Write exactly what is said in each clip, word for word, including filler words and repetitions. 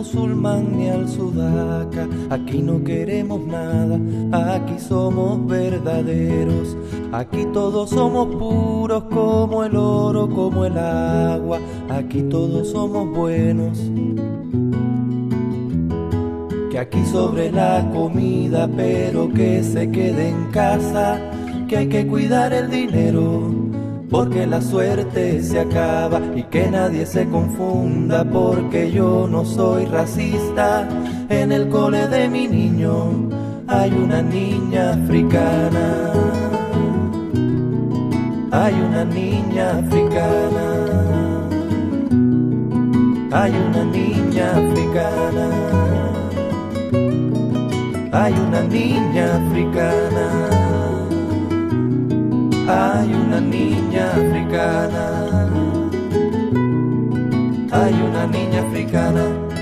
musulmán ni al sudaca. Aquí no queremos nada, aquí somos verdaderos. Aquí todos somos puros como el oro, como el agua. Aquí todos somos buenos. Que aquí sobre la comida, pero que se quede en casa. Que hay que cuidar el dinero, porque la suerte se acaba. Y que nadie se confunda, porque yo no soy racista. En el cole de mi niño hay una niña africana. Hay una niña africana. Hay una niña africana. Hay una niña africana. Hay una niña africana. Hay una niña africana.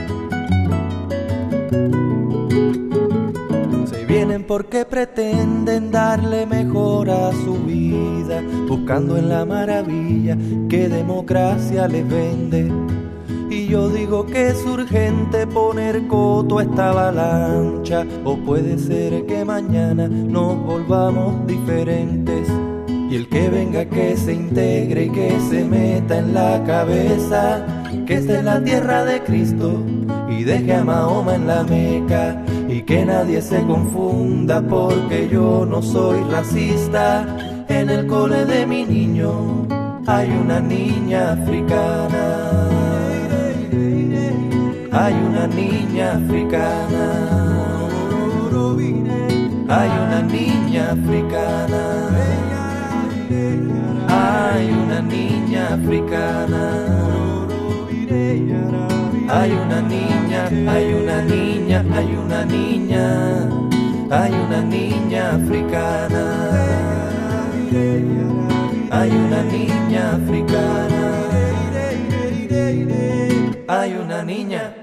Se vienen porque pretenden darle mejor a su vida, buscando en la maravilla que democracia les vende. Y yo digo que es urgente poner coto a esta avalancha, o puede ser que mañana nos volvamos diferentes. Y el que venga que se integre y que se meta en la cabeza que esta es la tierra de Cristo y deje a Mahoma en la Meca. Y que nadie se confunda, porque yo no soy racista. En el cole de mi niño hay una niña africana. Hay una niña africana. Hay una niña africana. Hay una niña africana. Hay una niña, hay una niña, hay una niña. Hay una niña africana. Hay una niña africana. Hay una niña.